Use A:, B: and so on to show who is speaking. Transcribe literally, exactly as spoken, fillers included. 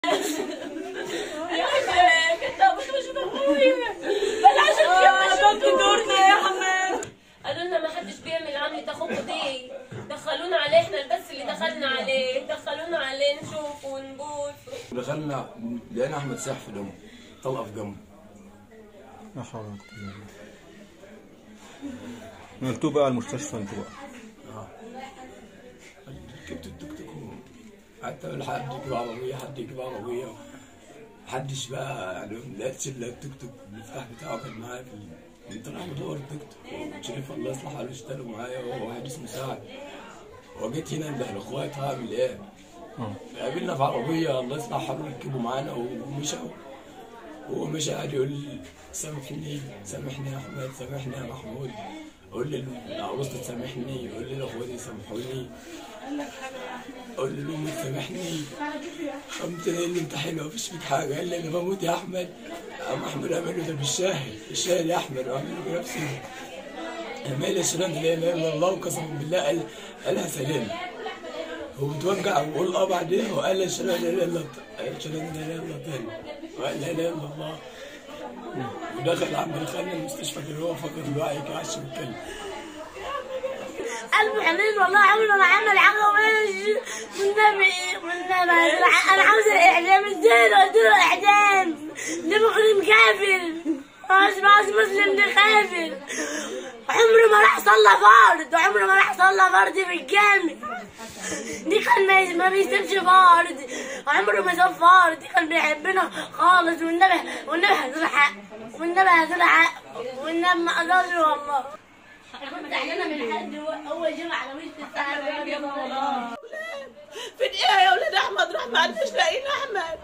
A: يا اخي كنت ابغى اشوف اخوي بلاش اليوم اشوف دورنا يا حماد. قالوا لنا ما حدش بيعمل عملة اخوكوا دي، دخلونا عليه احنا البس اللي دخلنا عليه، دخلونا عليه نشوفه ونبوسه.
B: دخلنا لقينا احمد ساح في دمه، طلقه في جنبه.
C: لا حول ولا قوة الا بالله. انتوا بقى على المستشفى انتوا بقى.
B: اه ركبت التوك توك حتى ولا حد يجيب عربيه، حد يجيب عربيه محدش بقى يعني ما لقيتش الا التوك توك المفتاح بتاعه كان معايا في كنت رايح بدور التوك توك وشريف الله يصلح حاله اشتروا معايا وهو واحد اسمه سعد. وجيت هنا عند اخواتي هعمل ايه؟ قابلنا في عربيه الله يصلح حاله ركبوا معانا ومشوا. هو مشى قاعد يقول لي سامحني سامحني يا احمد، سامحني يا محمود. اقول للعروسه تسامحني، يقول لي لاخواتي سامحوني، اقول له لامي تسامحني. قمت قايل لي انت حلو مفيش فيك حاجه. قال لي انا بموت يا احمد. قام احمد عمل له ده بالشاهد، الشاهد يا احمد. وعمل له بنفسه عمال اشهد لا اله الا الله وقسما بالله قال قالها سلام. هو بتوجع وبقول اه بعدين وقال اشهد لا اله الا الله، اشهد لا اله الا الله تاني وقال لا اله الا الله. ودخل عم دخلنا المستشفى كده هو فقد الوعي كده عاش بيتكلم.
A: قلبي حنين والله عمره ما عمل حاجه وحش والنبي والنبي. انا عاوز الاعدام ازاي؟ قلت له اعدام ده مجرم كافر، مش عاوز مسلم ده كافر. عمره ما راح صلى فرض، وعمره ما راح صلى فرض في الجامع. دي كان ما بيسيبش فرض، عمره ما ساب فرض. دي كان بيحبنا خالص والنبي والنبي هدول حق والنبي هدول حق والنبي ما قدرش والله. انا كنت زعلانه من حد اول جمعه على وش الساعه يا والله.
D: فين ايه يا ولاد احمد؟ راح ما عرفش لاقيين احمد.